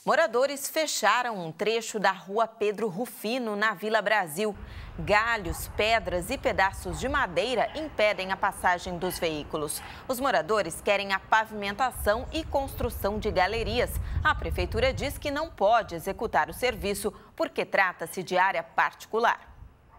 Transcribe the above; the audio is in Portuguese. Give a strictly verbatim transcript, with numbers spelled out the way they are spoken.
Moradores fecharam um trecho da rua Pedro Rufino, na Vila Brasil. Galhos, pedras e pedaços de madeira impedem a passagem dos veículos. Os moradores querem a pavimentação e construção de galerias. A prefeitura diz que não pode executar o serviço porque trata-se de área particular.